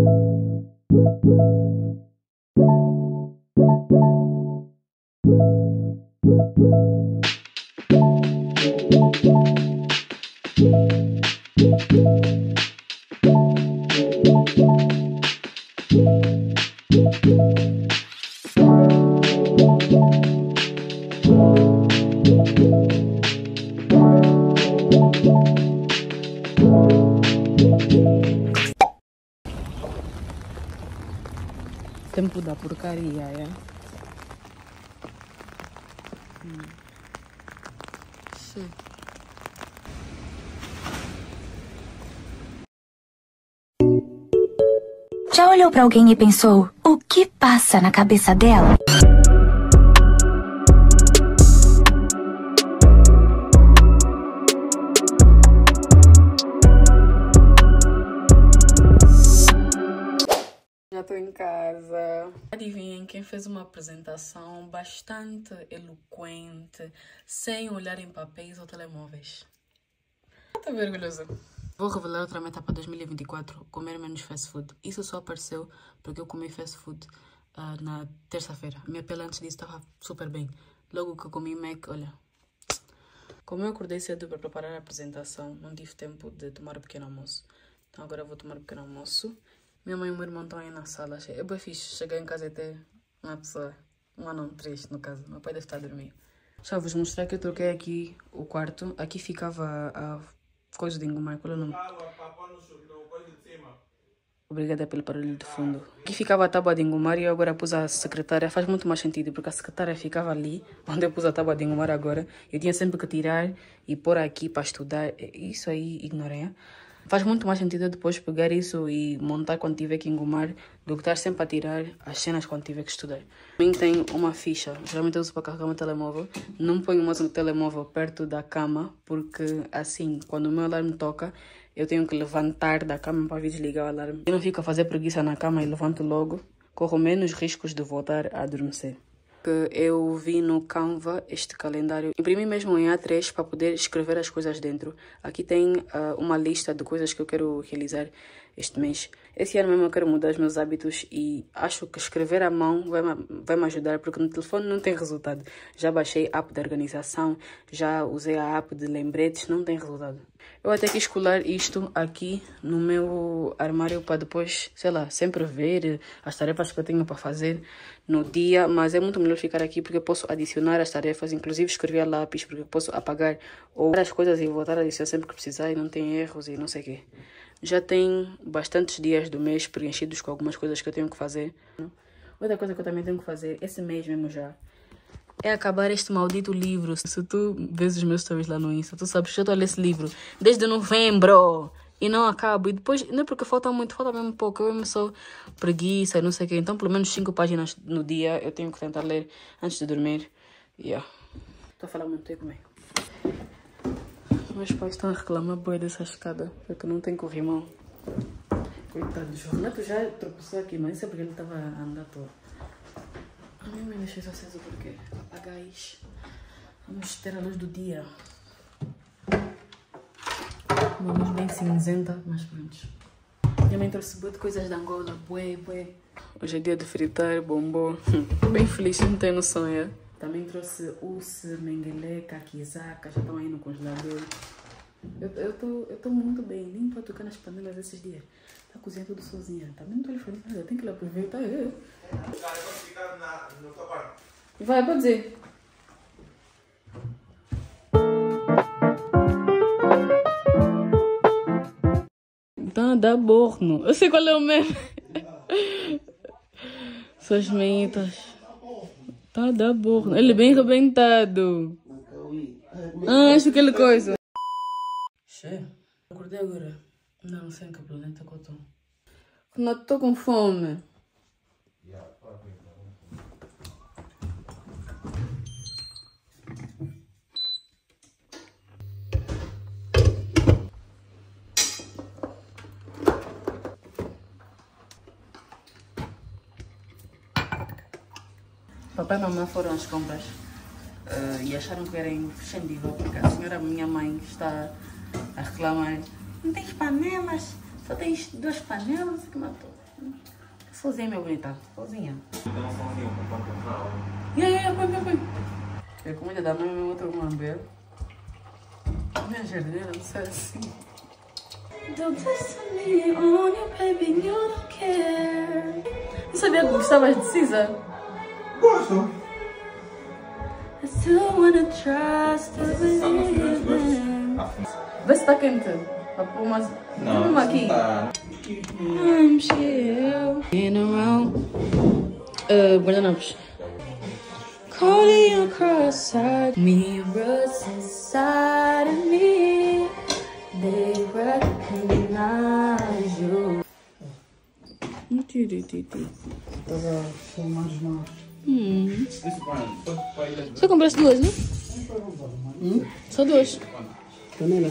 Tempo da porcaria, é? Sim. Já olhou pra alguém e pensou, o que passa na cabeça dela? Já estou em casa. Adivinhem quem fez uma apresentação bastante eloquente, sem olhar em papéis ou telemóveis. Estou orgulhosa. Vou revelar outra meta para 2024, comer menos fast food. Isso só apareceu porque eu comi fast food na terça-feira. A minha pele antes disso estava super bem. Logo que eu comi Mac, olha... Como eu acordei cedo para preparar a apresentação, não tive tempo de tomar o pequeno almoço. Então agora eu vou tomar o pequeno almoço. Minha mãe e o meu irmão estão aí na sala. É bem fixe. Cheguei em casa e ter uma pessoa. Uma não, três no caso. Meu pai deve estar a dormir. Só vos mostrar que eu troquei aqui o quarto. Aqui ficava a coisa de engomar. Qual é o nome? Obrigada pelo barulho de fundo. Aqui ficava a tábua de engomar e eu agora pus a secretária. Faz muito mais sentido, porque a secretária ficava ali, onde eu pus a tábua de engomar agora. Eu tinha sempre que tirar e pôr aqui para estudar. Isso aí, ignorei. Faz muito mais sentido depois pegar isso e montar quando tiver que engomar do que estar sempre a tirar as cenas quando tiver que estudar. Para mim tem uma ficha, geralmente eu uso para carregar o meu telemóvel. Não ponho mais o telemóvel perto da cama, porque assim, quando o meu alarme toca, eu tenho que levantar da cama para vir desligar o alarme. Eu não fico a fazer preguiça na cama e levanto logo, corro menos riscos de voltar a adormecer. Que eu vi no Canva este calendário. Imprimi mesmo em A3 para poder escrever as coisas dentro. Aqui tem uma lista de coisas que eu quero realizar este mês. Esse ano mesmo eu quero mudar os meus hábitos e acho que escrever à mão vai me ajudar, porque no telefone não tem resultado. Já baixei a app de organização, já usei a app de lembretes, não tem resultado. Eu até quis colar isto aqui no meu armário para depois, sei lá, sempre ver as tarefas que eu tenho para fazer no dia, mas é muito melhor ficar aqui porque eu posso adicionar as tarefas, inclusive escrever a lápis, porque eu posso apagar ou as coisas e voltar a adicionar sempre que precisar e não tem erros e não sei o quê. Já tem bastantes dias do mês preenchidos com algumas coisas que eu tenho que fazer. Outra coisa que eu também tenho que fazer, esse mês mesmo já, é acabar este maldito livro. Se tu vês os meus stories lá no Insta, tu sabes que eu estou a ler esse livro desde novembro e não acabo. E depois, não é porque falta muito, falta mesmo pouco. Eu mesmo sou preguiça, não sei o quê. Então, pelo menos 5 páginas no dia eu tenho que tentar ler antes de dormir. Estou a falar muito, eu comer. Meus pais estão a reclamar bem dessa escada, porque não tem corrimão. Coitado, o Renato já tropeçou aqui, mas isso é porque ele estava a andar todo. A minha mãe deixou isso aceso porque apagais. Vamos ter a luz do dia. Uma luz bem cinzenta, mas pronto. Minha mãe trouxe boa de coisas da Angola, bué. Hoje é dia de fritar, bombom. Bem feliz, não tem noção, é? Também trouxe uce, menguele, caquizaca, já estão aí no congelador. Eu tô muito bem, nem estou a tocar nas panelas esses dias. Tá cozinhando tudo sozinha. Também não estou lhe fazendo nada, tem que lhe aproveitar. Vai, pode dizer. Tá, dá borno. Eu sei qual é o meme. Suas meitas. Tá, dá borno. Ele é bem rebentado. Acho que ele coisa. Che, acordei agora. Não sei em que planeta que eu tô. Não tô com fome. Papai e mamãe foram às compras e acharam que era imprescindível, porque a senhora, minha mãe, está a reclamar. Não tens panelas, só tens 2 panelas, que matou. Sozinha, minha bonita. Sozinha. Tem um somzinho para comprar. Põe. É como ainda dá mesmo outro lamber. Minha jardineira, não sei assim. Don't test me on you, baby, you don't care. Não sabia que gostavas de Cisa? Gosto. I still wanna trust to believe in. Vê se tá quente. Vai pôr umas... Não, uma aqui. tá. I'm chill. In around. Guardanapos. Calling across side mirrors inside of me. They recognize you. Estava a filmar os maus. Só compraste duas, não? Só duas. Canela?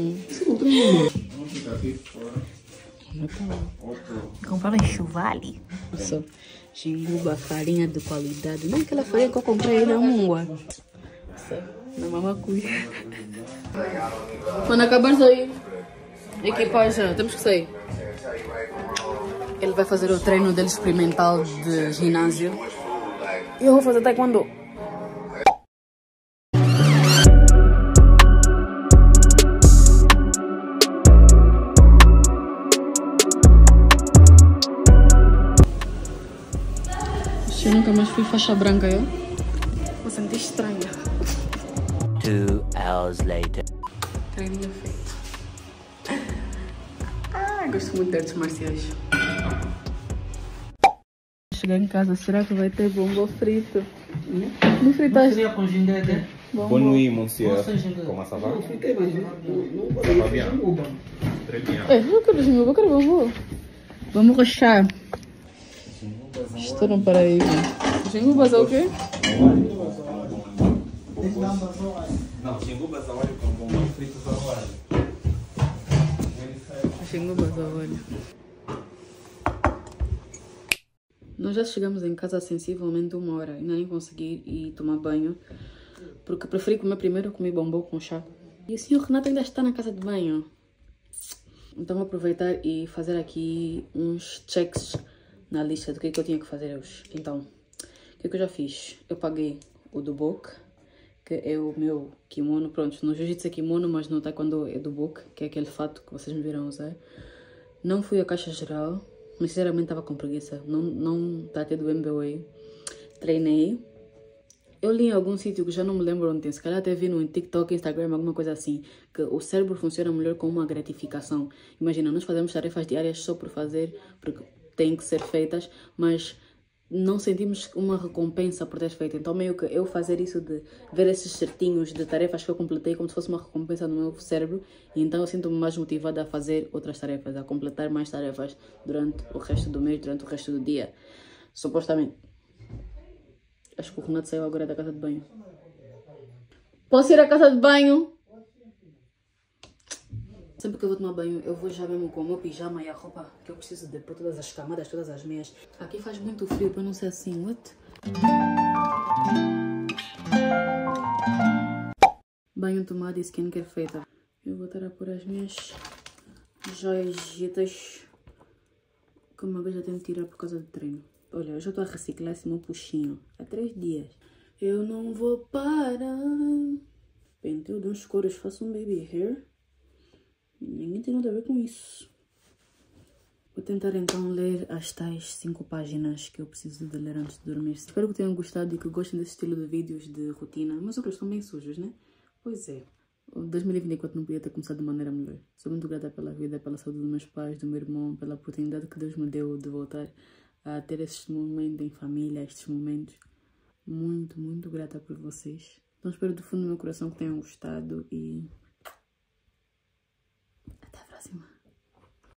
Compraram enxovalho. Só. Xinguba, farinha de qualidade. Não aquela farinha que eu comprei aí na Mungua. Na Mamacui. Quando acabar de sair, equipagem, temos que sair. Ele vai fazer o treino dele experimental de ginásio. E eu vou fazer taekwondo. Eu nunca mais fui faixa branca, eu vou sentir estranha. 2 hours later. Treininho feito. Gosto muito de artes marciais. Chegar em casa, será que vai ter bombo frito? Não fritaste? Seria com gindete? Bonne nuit, monsieur. Comment ça va? Não fritei, mas não Ça va bien. Uba. Très bien. Eu quero jinguba, eu quero bombo. Vamos rochar. Estou no paraíso. Jingubas é o quê? Não, jinguba zawadi com bombom frito zawadi. Jingubas ao olho. Nós já chegamos em casa há sensivelmente 1 hora. Ainda nem consegui ir tomar banho. Porque preferi comer primeiro, comer bombom com chá. E o senhor Renato ainda está na casa de banho. Então vou aproveitar e fazer aqui uns checks na lista do que eu tinha que fazer hoje. Então, o que eu já fiz? Eu paguei o Dubok, que é o meu kimono. Pronto, no jiu-jitsu é kimono, mas no taekwondo é Dubok, que é aquele fato que vocês me viram usar. Não fui à caixa geral, mas sinceramente estava com preguiça. Não tratei do MBA. Treinei. Eu li em algum sítio que já não me lembro onde tem, se calhar até vi no TikTok, Instagram, alguma coisa assim, que o cérebro funciona melhor com uma gratificação. Imagina, nós fazemos tarefas diárias só por fazer, porque têm que ser feitas, mas não sentimos uma recompensa por ter feito. Então meio que eu fazer isso de ver esses certinhos de tarefas que eu completei como se fosse uma recompensa no meu cérebro, e então eu sinto-me mais motivada a fazer outras tarefas, a completar mais tarefas durante o resto do mês, durante o resto do dia. Supostamente. Acho que o Renato saiu agora da casa de banho. Posso ir à casa de banho? Sempre que eu vou tomar banho, eu vou já mesmo com o meu pijama e a roupa que eu preciso de pôr todas as camadas, todas as meias. Aqui faz muito frio para não ser assim, what? Banho tomado e skincare feita. Eu vou estar a pôr as minhas joias que uma vez já tenho que tirar por causa do treino. Olha, eu já estou a reciclar esse meu puxinho há 3 dias. Eu não vou parar. Penteio de uns coros, faço um baby hair. Ninguém tem nada a ver com isso. Vou tentar então ler as tais 5 páginas que eu preciso de ler antes de dormir. Espero que tenham gostado e que gostem desse estilo de vídeos de rotina. Mas outros estão bem sujos, né? Pois é. O 2024 não podia ter começado de maneira melhor. Sou muito grata pela vida, pela saúde dos meus pais, do meu irmão, pela oportunidade que Deus me deu de voltar a ter esses momentos em família, estes momentos. Muito, muito grata por vocês. Então espero do fundo do meu coração que tenham gostado e até a próxima.